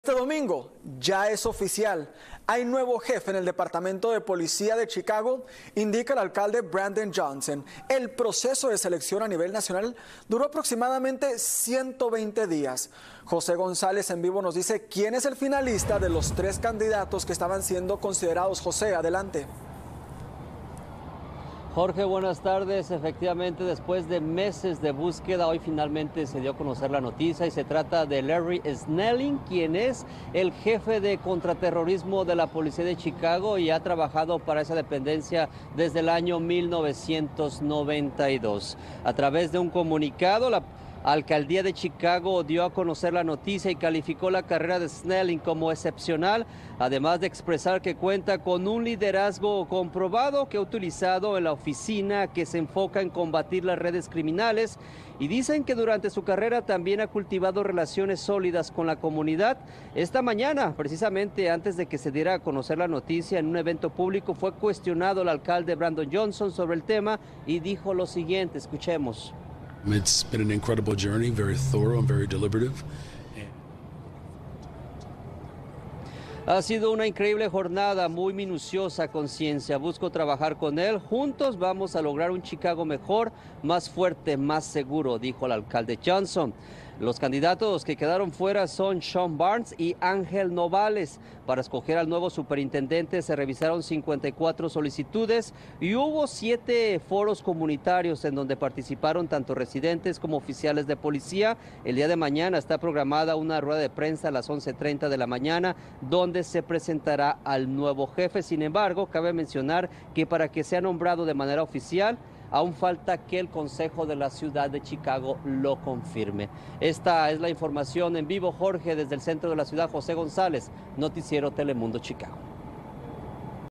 Este domingo ya es oficial, hay nuevo jefe en el Departamento de Policía de Chicago, indica el alcalde Brandon Johnson. El proceso de selección a nivel nacional duró aproximadamente 120 días. José González en vivo nos dice quién es el finalista de los 3 candidatos que estaban siendo considerados. José, adelante. Jorge, buenas tardes. Efectivamente, después de meses de búsqueda, hoy finalmente se dio a conocer la noticia y se trata de Larry Snelling, quien es el jefe de contraterrorismo de la Policía de Chicago y ha trabajado para esa dependencia desde el año 1992. A través de un comunicado, la Alcaldía de Chicago dio a conocer la noticia y calificó la carrera de Snelling como excepcional, además de expresar que cuenta con un liderazgo comprobado que ha utilizado en la oficina que se enfoca en combatir las redes criminales, y dicen que durante su carrera también ha cultivado relaciones sólidas con la comunidad. Esta mañana, precisamente antes de que se diera a conocer la noticia en un evento público, fue cuestionado el alcalde Brandon Johnson sobre el tema y dijo lo siguiente, escuchemos. It's been an incredible journey, very thorough and very deliberative. Ha sido una increíble jornada, muy minuciosa, con ciencia. Busco trabajar con él. Juntos vamos a lograr un Chicago mejor, más fuerte, más seguro, dijo el alcalde Johnson. Los candidatos que quedaron fuera son Sean Barnes y Ángel Novales. Para escoger al nuevo superintendente se revisaron 54 solicitudes y hubo 7 foros comunitarios en donde participaron tanto residentes como oficiales de policía. El día de mañana está programada una rueda de prensa a las 11:30 de la mañana donde se presentará al nuevo jefe. Sin embargo, cabe mencionar que para que sea nombrado de manera oficial, aún falta que el Consejo de la Ciudad de Chicago lo confirme. Esta es la información en vivo, Jorge, desde el centro de la ciudad. José González, Noticiero Telemundo Chicago.